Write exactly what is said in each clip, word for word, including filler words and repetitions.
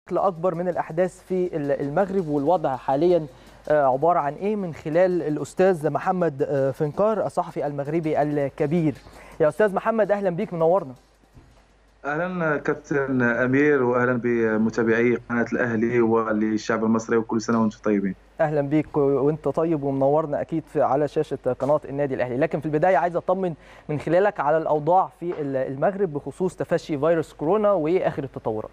بشكل اكبر من الاحداث في المغرب والوضع حاليا عباره عن ايه من خلال الاستاذ محمد فنكار الصحفي المغربي الكبير. يا استاذ محمد اهلا بيك، منورنا. اهلا كابتن امير، واهلا بمتابعي قناه الاهلي وللشعب المصري، وكل سنه وانتم طيبين. اهلا بيك وانت طيب ومنورنا اكيد على شاشه قناه النادي الاهلي. لكن في البدايه عايز اطمن من خلالك على الاوضاع في المغرب بخصوص تفشي فيروس كورونا وايه اخر التطورات.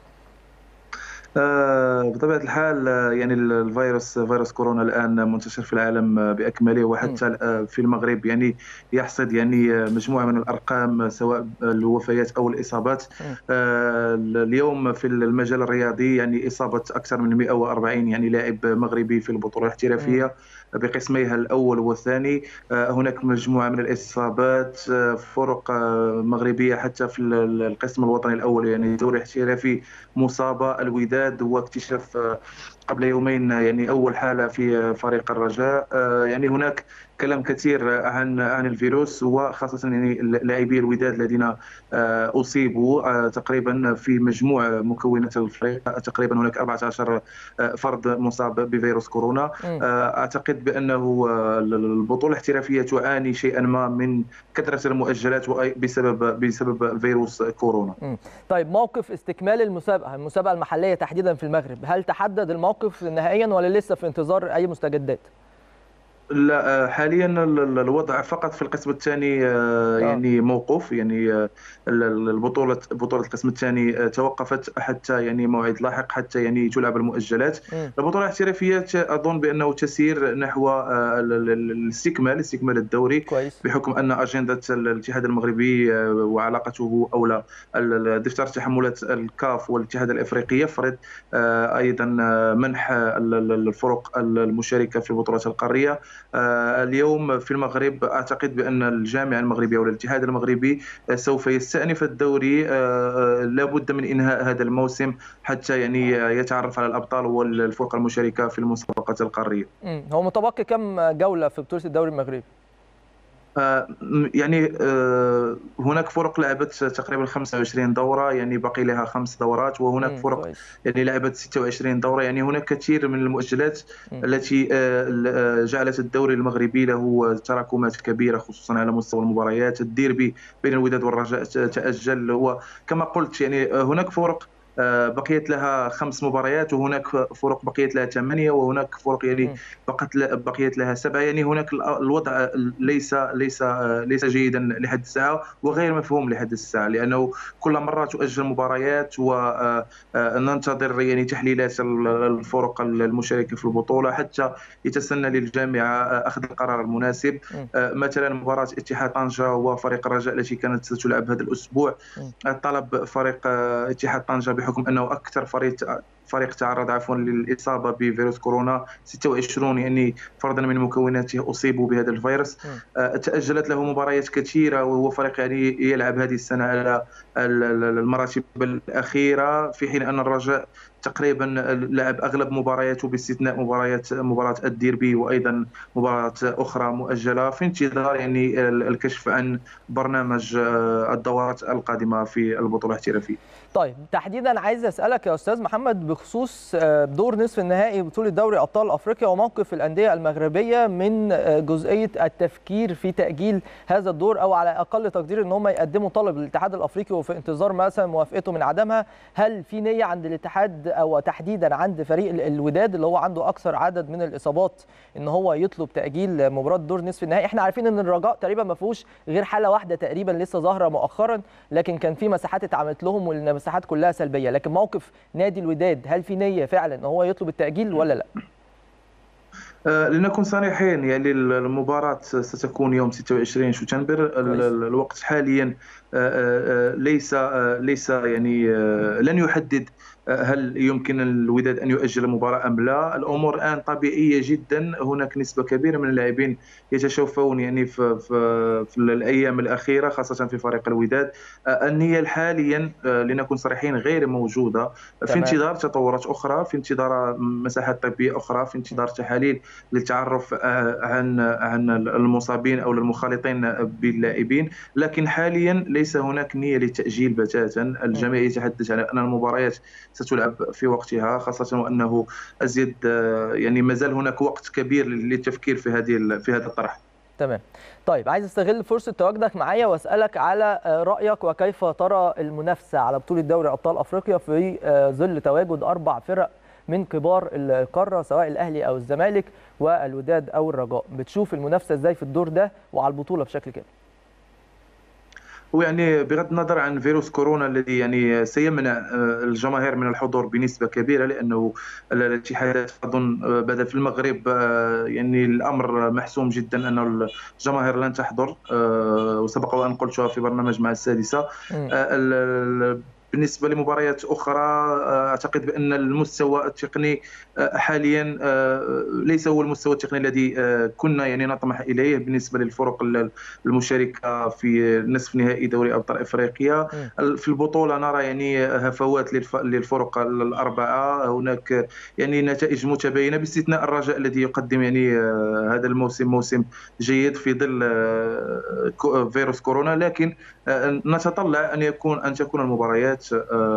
بطبيعة الحال يعني الفيروس فيروس كورونا الآن منتشر في العالم بأكمله، وحتى في المغرب يعني يحصد يعني مجموعة من الأرقام سواء الوفيات أو الإصابات. اليوم في المجال الرياضي يعني إصابة أكثر من مئة وأربعين يعني لاعب مغربي في البطولة الاحترافية بقسميها الأول والثاني. هناك مجموعة من الإصابات، فرق مغربية حتى في القسم الوطني الأول يعني الدوري الاحترافي مصابة. الوداد واكتشاف قبل يومين يعني أول حالة في فريق الرجاء. يعني هناك كلام كثير عن عن الفيروس، وخاصة يعني لاعبي الوداد الذين أصيبوا تقريبا في مجموع مكونات الفريق. تقريبا هناك أربعة عشر فرد مصاب بفيروس كورونا. أعتقد بأنه البطولة الاحترافية تعاني شيئا ما من كثرة المؤجلات بسبب بسبب فيروس كورونا. طيب موقف استكمال المسابقة المسابقة المحلية تحديدا في المغرب، هل تحدد الموقف نهائيا ولا لسه في انتظار أي مستجدات؟ لا، حاليا الوضع فقط في القسم الثاني يعني موقوف. يعني البطولة بطولة القسم الثاني توقفت حتى يعني موعد لاحق، حتى يعني تلعب المؤجلات. م. البطولة الاحترافية أظن بأنه تسير نحو الاستكمال استكمال الدوري كويس. بحكم أن أجندة الاتحاد المغربي وعلاقته أو دفتر تحملات الكاف والاتحاد الإفريقي يفرض أيضا منح الفرق المشاركة في البطولات القارية. اليوم في المغرب أعتقد بأن الجامعة المغربية أو الاتحاد المغربي سوف يستأنف الدوري. لابد من إنهاء هذا الموسم حتى يعني يتعرف على الأبطال والفرق المشاركة في المسابقات القارية. هو متبقي كم جولة في بطولة الدوري المغربي؟ يعني هناك فرق لعبت تقريبا خمسة وعشرين دورة، يعني باقي لها خمس دورات، وهناك فرق يعني لعبت ستة وعشرين دورة. يعني هناك كثير من المؤجلات التي جعلت الدوري المغربي له تراكمات كبيرة، خصوصا على مستوى المباريات. الديربي بين الوداد والرجاء تأجل، وكما قلت يعني هناك فرق بقيت لها خمس مباريات، وهناك فرق بقيت لها ثمانية، وهناك فرق يعني بقت بقيت لها سبعة. يعني هناك الوضع ليس ليس ليس جيدا لحد الساعة، وغير مفهوم لحد الساعة، لأنه كل مرة تؤجل مباريات وننتظر يعني تحليلات الفرق المشاركة في البطولة حتى يتسنى للجامعة أخذ القرار المناسب. مثلا مباراة اتحاد طنجة وفريق الرجاء التي كانت ستلعب هذا الأسبوع، طلب فريق اتحاد طنجة بحكم أنه أكثر فريق فريق تعرض عفوا للإصابة بفيروس كورونا، ستة وعشرين يعني فردا من مكوناته أصيبوا بهذا الفيروس. م. تأجلت له مباريات كثيرة، وهو فريق يعني يلعب هذه السنة على المراتب الأخيرة، في حين أن الرجاء تقريبا لعب اغلب مبارياته باستثناء مباريات مباراه الديربي وايضا مباراه اخرى مؤجله، في انتظار يعني الكشف عن برنامج الدورات القادمه في البطوله الاحترافيه. طيب تحديدا عايز اسالك يا استاذ محمد بخصوص دور نصف النهائي بطوله دوري ابطال افريقيا وموقف الانديه المغربيه من جزئيه التفكير في تاجيل هذا الدور، او على اقل تقدير ان هم يقدموا طلب للاتحاد الافريقي وفي انتظار مثلا موافقته من عدمها. هل في نيه عند الاتحاد او تحديدا عند فريق الوداد اللي هو عنده اكثر عدد من الاصابات ان هو يطلب تاجيل مباراه دور نصف النهائي؟ احنا عارفين ان الرجاء تقريبا ما فيهوش غير حاله واحده تقريبا لسه ظاهره مؤخرا، لكن كان في مساحات اتعملت لهم والمساحات كلها سلبيه. لكن موقف نادي الوداد، هل في نيه فعلا ان هو يطلب التاجيل ولا لا؟ لنكن صريحين، يعني المباراة ستكون يوم ستة وعشرين شتنبر. الوقت حاليا ليس ليس يعني لن يحدد هل يمكن الوداد أن يؤجل المباراة أم لا. الأمور الآن طبيعية جدا، هناك نسبة كبيرة من اللاعبين يتشوفون يعني في, في, في الأيام الأخيرة خاصة في فريق الوداد. النية حاليا لنكن صريحين غير موجودة، في انتظار تطورات أخرى، في انتظار مساحات طبية أخرى، في انتظار تحاليل للتعرف عن عن المصابين أو المخالطين باللاعبين. لكن حاليا ليس هناك نية للتأجيل بتاتا. الجميع يتحدث على أن المباريات ستلعب في وقتها، خاصة وأنه أزيد يعني مازال هناك وقت كبير للتفكير في هذه في هذا الطرح. تمام. طيب عايز استغل فرصه تواجدك معايا واسالك على رايك وكيف ترى المنافسه على بطوله دوري ابطال افريقيا في ظل تواجد اربع فرق من كبار القاره سواء الاهلي او الزمالك والوداد او الرجاء. بتشوف المنافسه ازاي في الدور ده وعلى البطوله بشكل كامل؟ ويعني بغض النظر عن فيروس كورونا الذي يعني سيمنع الجماهير من الحضور بنسبه كبيره، لانه الاتحادات اظن بدا في المغرب يعني الامر محسوم جدا ان الجماهير لن تحضر، وسبق وان قلتها في برنامج مع السادسه. بالنسبه لمباريات اخرى اعتقد بان المستوى التقني حاليا ليس هو المستوى التقني الذي كنا يعني نطمح اليه بالنسبه للفرق المشاركه في نصف نهائي دوري ابطال افريقيا. في البطوله نرى يعني هفوات للفرق الاربعه، هناك يعني نتائج متباينه باستثناء الرجاء الذي يقدم يعني هذا الموسم موسم جيد في ظل فيروس كورونا، لكن نتطلع ان يكون ان تكون المباريات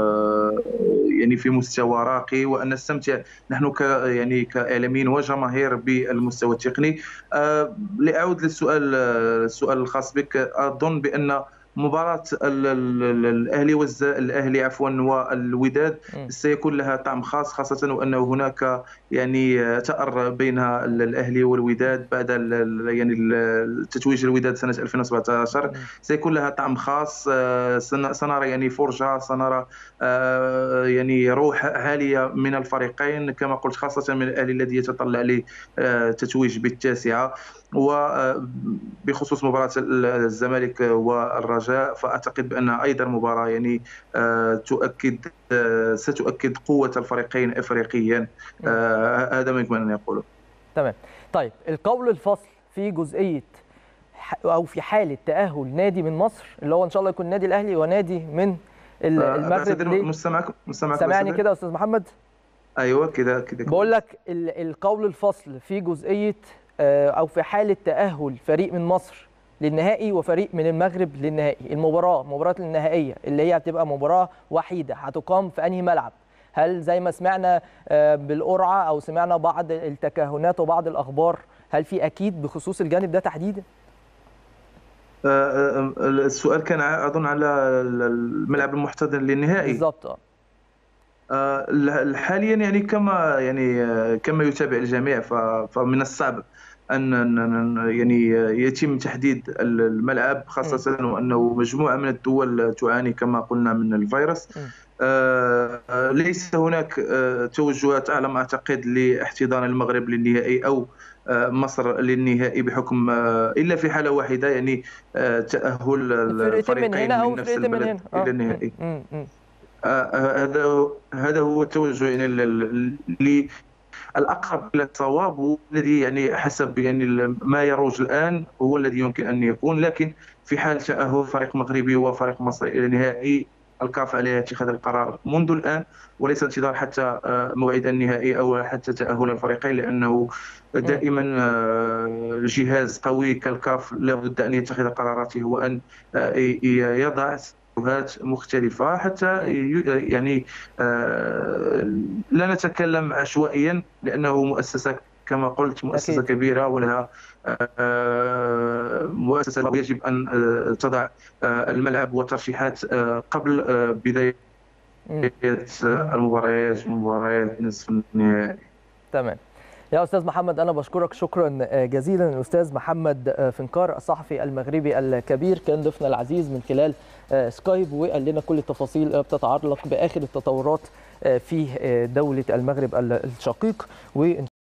يعني في مستوى راقي وان نستمتع نحن ك يعني كاعلاميين وجماهير بالمستوى التقني. لاعود للسؤال السؤال الخاص بك، اظن بان مباراة الاهلي والز... الاهلي عفوا والوداد سيكون لها طعم خاص، خاصة وانه هناك يعني تأر بين الاهلي والوداد بعد ال... يعني تتويج الوداد سنة ألفين وسبعة عشر. سيكون لها طعم خاص، سن... سنرى يعني فرجة، سنرى يعني روح عالية من الفريقين كما قلت، خاصة من الاهلي الذي يتطلع لتتويج بالتاسعة. وبخصوص مباراة الزمالك والرجاء فأعتقد بأنها أيضا مباراة يعني تؤكد ستؤكد قوة الفريقين إفريقيا. هذا ما يمكن أن يقوله. تمام. طيب القول الفصل في جزئية أو في حالة تأهل نادي من مصر اللي هو إن شاء الله يكون نادي الأهلي ونادي من المغرب. مستمعك مستمعك سامعني كده يا أستاذ محمد؟ أيوه كده كده بقول لك القول الفصل في جزئية أو في حالة تأهل فريق من مصر للنهائي وفريق من المغرب للنهائي، المباراة مباراة النهائية اللي هي هتبقى مباراة وحيدة هتقام في أنهي ملعب؟ هل زي ما سمعنا بالقرعة أو سمعنا بعض التكهنات وبعض الأخبار، هل في أكيد بخصوص الجانب ده تحديدا؟ السؤال كان أظن على الملعب المحتضن للنهائي. بالضبط. حاليا يعني كما يعني كما يتابع الجميع فمن الصعب ان يعني يتم تحديد الملعب، خاصه وانه مجموعه من الدول تعاني كما قلنا من الفيروس. ليس هناك توجهات على ما اعتقد لاحتضان المغرب للنهائي او مصر للنهائي بحكم الا في حاله واحده، يعني تاهل الفريقين من نفس البلد الى النهائي. هذا هذا هو التوجه يعني اللي الاقرب الى الصواب، والذي يعني حسب يعني ما يروج الان هو الذي يمكن ان يكون. لكن في حال تاهل فريق مغربي وفريق مصري الى النهائي الكاف عليها اتخاذ القرار منذ الان وليس انتظار حتى موعد النهائي او حتى تاهل الفريقين، لانه دائما جهاز قوي كالكاف لابد ان يتخذ قراراته وان يضع مختلفة حتى يعني لا نتكلم عشوائيا، لأنه مؤسسة كما قلت مؤسسة أكيد. كبيرة ولها مؤسسة يجب أن تضع الملعب والترشيحات قبل بداية المباريات مباريات نصف النهائي. تمام. يا أستاذ محمد أنا بشكرك شكرا جزيلا. الأستاذ محمد فنكار الصحفي المغربي الكبير كان ضيفنا العزيز من خلال سكايب وقال لنا كل التفاصيل بتتعلق بآخر التطورات في دولة المغرب الشقيق. وإن